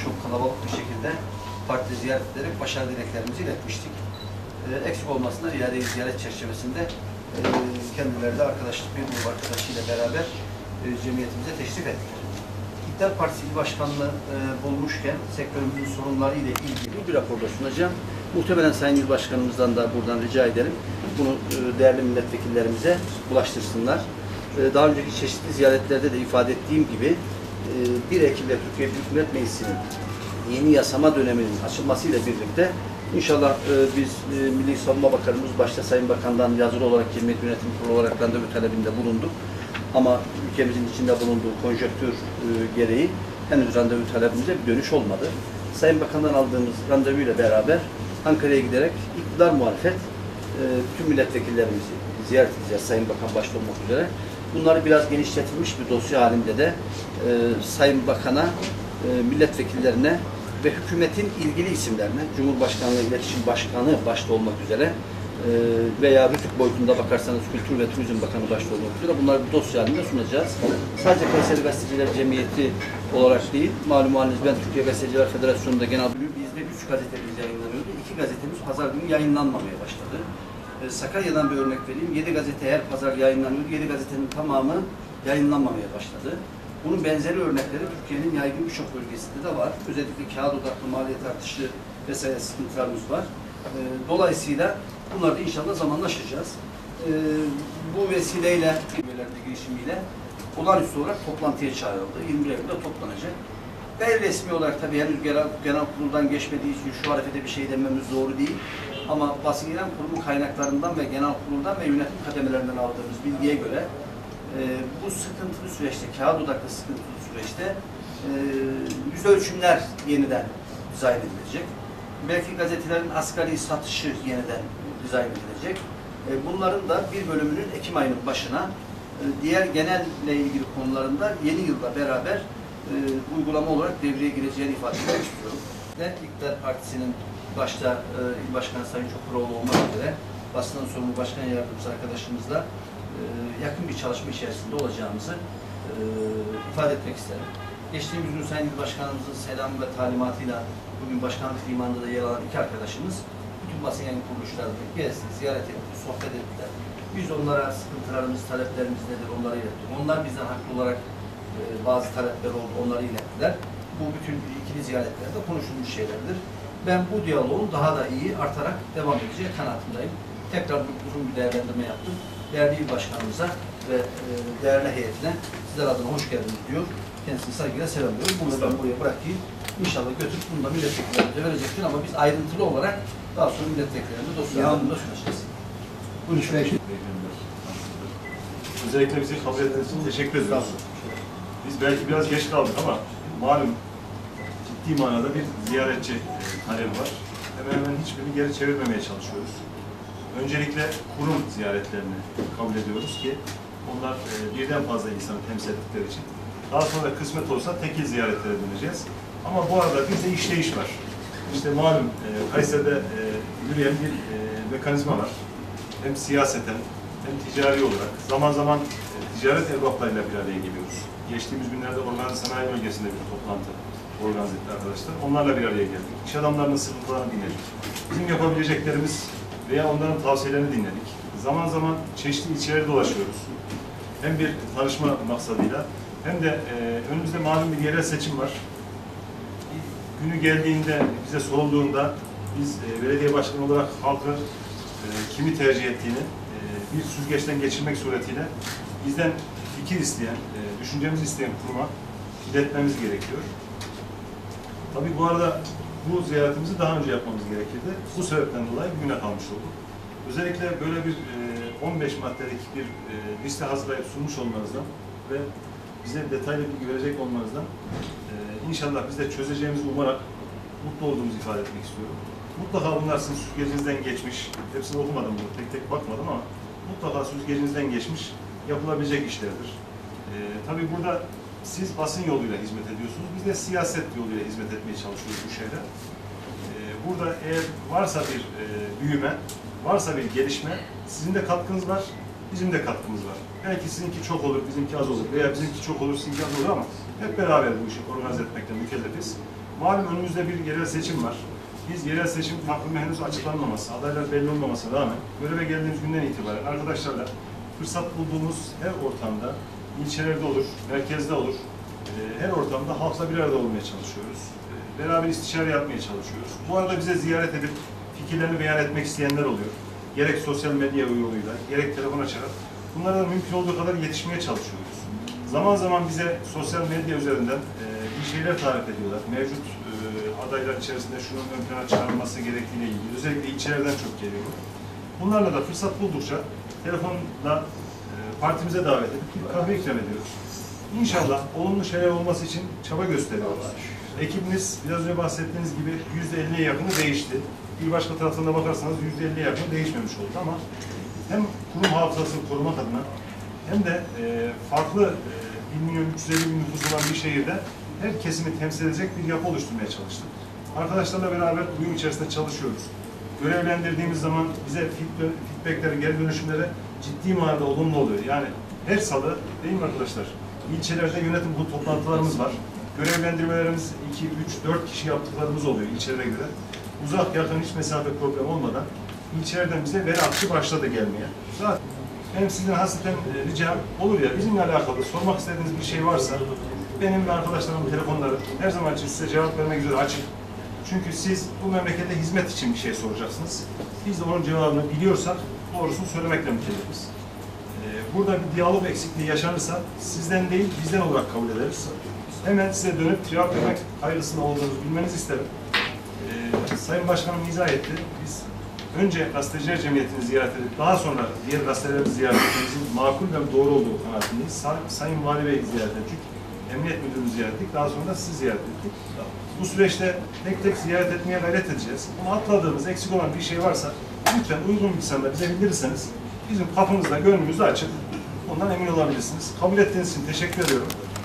çok kalabalık bir şekilde parti ziyaret ederek başarı dileklerimizi iletmiştik. Eksik olmasınlar iade ziyaret çerçevesinde kendileri de arkadaşlık bir grup arkadaşıyla beraber cemiyetimize teşrif ettiler. İktidar Partisi İl Başkanlığı bulmuşken sektörümüzün sorunları ile ilgili bir raporda sunacağım. Muhtemelen Sayın İl Başkanımızdan da buradan rica ederim. Bunu değerli milletvekillerimize ulaştırsınlar. Daha önceki çeşitli ziyaretlerde de ifade ettiğim gibi 1 Ekim'de Türkiye Büyük Millet Meclisi'nin yeni yasama döneminin açılmasıyla birlikte inşallah biz Milli Savunma Bakanımız başta Sayın Bakan'dan yazılı olarak Cemiyet Yönetim Kurulu olarak randevu talebinde bulunduk. Ama ülkemizin içinde bulunduğu konjonktür gereği henüz randevu talebimize bir dönüş olmadı. Sayın Bakan'dan aldığımız randevuyla beraber Ankara'ya giderek iktidar muhalefet tüm milletvekillerimizi ziyaret edeceğiz Sayın Bakan başta olmak üzere. Bunları biraz genişletilmiş bir dosya halinde de Sayın Bakan'a, milletvekillerine ve hükümetin ilgili isimlerine, Cumhurbaşkanlığı İletişim Başkanı başta olmak üzere veya RTÜK boyutunda bakarsanız Kültür ve Turizm Bakanı başta olmak üzere bunları bir dosya halinde sunacağız. Sadece Kayseri Gazeteciler Cemiyeti olarak değil, malum haliniz ben Türkiye Gazeteciler Federasyonu'nda genel müdürüyüm. Bizde 3 gazetemiz yayınlanıyordu. 2 gazetemiz pazar günü yayınlanmamaya başladı. Sakarya'dan bir örnek vereyim. 7 gazete her pazar yayınlanıyordu. 7 gazetenin tamamı yayınlanmamaya başladı. Bunun benzeri örnekleri Türkiye'nin yaygın birçok bölgesinde de var. Özellikle kağıt odaklı maliyet artışı vesaire sıkıntılarımız var. Dolayısıyla bunları da inşallah zamanla aşacağız. Bu vesileyle, üyelerde girişimiyle olağanüstü olarak toplantıya çağrıldı. 21 Eylül'de toplanacak. Gayri resmi olarak tabii henüz genel kuruldan geçmediği için şu harefete bir şey dememiz doğru değil. Ama basın ilan kurumu kaynaklarından ve genel kuruldan ve yönetim kademelerinden aldığımız bilgiye göre bu sıkıntılı süreçte, kağıt odaklı sıkıntılı süreçte yüz ölçümler yeniden dizayn edilecek. Belki gazetelerin asgari satışı yeniden dizayn edilecek. Bunların da bir bölümünün Ekim ayının başına diğer genelle ilgili konularında yeni yılda beraber uygulama olarak devreye gireceğini ifade etmek istiyorum. İktidar Partisi'nin başta İl Başkanı Sayın Çokuroğlu olmak üzere basından sorumlu başkan yardımcısı arkadaşımızla yakın bir çalışma içerisinde olacağımızı ifade etmek isterim. Geçtiğimiz gün Sayın İl Başkanımızın selamı ve talimatıyla bugün başkanlık limanında da yer alan 2 arkadaşımız bütün basın yayın kuruluşlarını gezdi, ziyaret etti, sohbet ettiler. Biz onlara sıkıntılarımız, taleplerimiz nedir onları ilettik. Onlar bizden haklı olarak bazı talepler oldu, onları ilettiler. Bu bütün ikili ziyaretlerde konuşulmuş şeylerdir. Ben bu diyaloğun daha da iyi artarak devam edeceği kanaatindeyim. Tekrar uzun bir değerlendirme yaptım. Değerli İl Başkanımıza ve değerli heyetine sizler adına hoş geldiniz diyor. Kendisini saygıyla selamlıyorum. Bunu ben buraya bırakayım. İnşallah götürüp bunu da milletvekillerimize verecektir ama biz ayrıntılı olarak daha sonra milletvekillerimize dosyalarında sunacağız. Buyurun şuraya şey. Özellikle bizi kabul ettiğiniz için teşekkür ediyoruz. Biz belki biraz geç kaldık ama malum ciddi manada bir ziyaretçi talebi var. Hemen hemen hiçbirini geri çevirmemeye çalışıyoruz. Öncelikle kurum ziyaretlerini kabul ediyoruz ki onlar birden fazla insanı temsil ettikleri için. Daha sonra kısmet olsa tekil ziyaretlere döneceğiz. Ama bu arada bir de işleyiş var. İşte malum Kayseri'de yürüyen bir mekanizma var. Hem siyaseten hem ticari olarak zaman zaman ticaret erbaplarıyla bir araya geliyoruz. Geçtiğimiz günlerde organize sanayi bölgesinde bir toplantı organize etti arkadaşlar. Onlarla bir araya geldik. İş adamlarının sıkıntılarını dinledik. Bizim yapabileceklerimiz veya onların tavsiyelerini dinledik. Zaman zaman çeşitli ilçelere dolaşıyoruz. Hem bir tanışma maksadıyla hem de önümüzde malum bir yerel seçim var. Günü geldiğinde, bize sorulduğunda biz belediye başkanı olarak halkı kimi tercih ettiğini bir süzgeçten geçirmek suretiyle bizden fikir isteyen, düşüncemizi isteyen kuruma iletmemiz gerekiyor. Tabii bu arada bu ziyaretimizi daha önce yapmamız gerekirdi. Bu sebepten dolayı bugüne kalmış olduk. Özellikle böyle bir 15 maddelik bir liste hazırlayıp sunmuş olmanızdan ve bize detaylı bilgi verecek olmanızdan inşallah biz de çözeceğimizi umarak mutlu olduğumuzu ifade etmek istiyorum. Mutlaka bunlar sizin süzgecinizden geçmiş, hepsini okumadım, tek tek bakmadım ama mutlaka süzgecinizden geçmiş, yapılabilecek işlerdir. Tabii burada siz basın yoluyla hizmet ediyorsunuz, biz de siyaset yoluyla hizmet etmeye çalışıyoruz bu şeyde. Burada eğer varsa bir büyüme, varsa bir gelişme, sizin de katkınız var, bizim de katkımız var. Belki sizinki çok olur, bizimki az olur veya bizimki çok olur, sizinki az olur ama Hep beraber bu işi organize etmekle mükellefiz. Malum önümüzde bir yerel seçim var. Biz yerel seçim takvimi henüz açıklanmaması, adaylar belli olmamasına rağmen göreve geldiğimiz günden itibaren arkadaşlarla fırsat bulduğumuz her ortamda, ilçelerde olur, merkezde olur, her ortamda halkla bir arada olmaya çalışıyoruz. Beraber istişare yapmaya çalışıyoruz. Bu arada bize ziyaret edip fikirlerini beyan etmek isteyenler oluyor. Gerek sosyal medya yoluyla, gerek telefon açarak bunlara da mümkün olduğu kadar yetişmeye çalışıyoruz. Zaman zaman bize sosyal medya üzerinden bir şeyler tarif ediyorlar. Mevcut adaylar içerisinde şunun ön plana çıkarılması gerektiğiyle ilgili. Özellikle ilçelerden çok geliyor. Bunlarla da fırsat buldukça telefonla partimize davet edip bir kahve ikram ediyoruz. İnşallah olumlu şeyler olması için çaba gösteriyoruz. Ekibimiz biraz önce bahsettiğiniz gibi %50'ye yakını değişti. Bir başka taraftan da bakarsanız %50'ye yakını değişmemiş oldu ama hem kurum hafızasını korumak adına hem de farklı 1 milyon 350 bin nüfus olan bir şehirde her kesimi temsil edecek bir yapı oluşturmaya çalıştık. Arkadaşlarla beraber uyum içerisinde çalışıyoruz. Görevlendirdiğimiz zaman bize feedbackleri, geri dönüşümleri ciddi manada olumlu oluyor. Yani her salı, değil mi arkadaşlar? İlçelerde yönetim kurulu toplantılarımız var. Görevlendirmelerimiz 2, 3, 4 kişi yaptıklarımız oluyor ilçelere göre. Uzak, yakın, hiç mesafe problem olmadan ilçelerden bize veri akışı başladı gelmeye. Zaten benim sizden hasreten ricam olur ya, bizimle alakalı sormak istediğiniz bir şey varsa benim ve arkadaşlarımın telefonları her zaman için size cevap vermek üzere açık. Çünkü siz bu memlekete hizmet için bir şey soracaksınız. Biz de onun cevabını biliyorsak doğrusunu söylemekle mükellefiz. Burada bir diyalog eksikliği yaşanırsa sizden değil bizden olarak kabul ederiz. Hemen size dönüp cevap vermek hayırlısında olduğunuzu bilmenizi isterim. Sayın Başkanım izah etti. Biz önce Gazeteciler Cemiyeti'ni ziyaret edip daha sonra diğer gazeteleri ziyaret etmemizin makul ve doğru olduğu kanaatindeyiz. Sayın Vali Bey'i ziyaret ettik. Emniyet Müdürü'nü ziyaret ettik. Daha sonra da sizi ziyaret ettik. Bu süreçte tek tek ziyaret etmeye gayret edeceğiz. Ama atladığımız, eksik olan bir şey varsa lütfen uygun bir zamanda bize bildirirseniz bizim kapımızda, gönlümüzde açık. Ondan emin olabilirsiniz. Kabul ettiğiniz için teşekkür ediyorum.